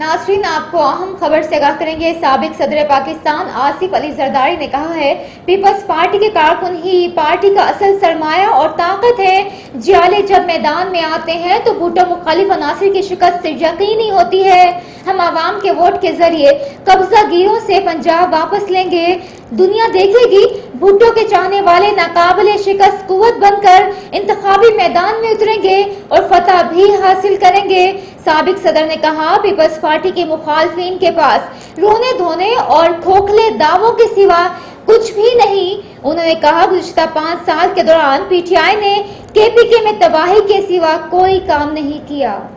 नाज़रीन, आपको अहम खबर से आगाह करेंगे। साबिक सदर पाकिस्तान आसिफ अली जरदारी ने कहा है, पीपल्स पार्टी के कारकुन ही पार्टी का असल सरमाया और ताकत है। जियाले जब मैदान में आते हैं तो भुट्टो मुखालिफ अनासिर की शिकस्त यकीनी होती है। हम आवाम के वोट के जरिए कब्जागिरों से पंजाब वापस लेंगे। दुनिया देखेगी भुट्टो के चाहने वाले नाकाबिले शिकस्त कुव्वत बनकर इंतखाबी मैदान में उतरेंगे और फतह भी हासिल करेंगे। साबिक सदर ने कहा, पीपल्स पार्टी के मुखालफिन के पास रोने धोने और खोखले दावों के सिवा कुछ भी नहीं। उन्होंने कहा, गुज़िश्ता 5 साल के दौरान पीटीआई ने केपीके में तबाही के सिवा कोई काम नहीं किया।